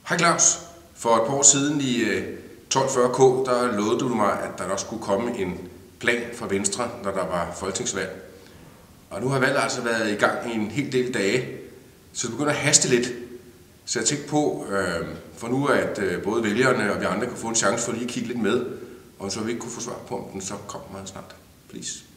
Hej Claus. For et par år siden i 1240K, der lovede du mig, at der nok skulle komme en plan fra Venstre, når der var folketingsvalg. Og nu har valget altså været i gang i en hel del dage, så det begynder at haste lidt. Så jeg tænkte på, for nu at både vælgerne og vi andre kan få en chance for lige at kigge lidt med, og så vi ikke kunne få svar på, om den så kommer snart. Please.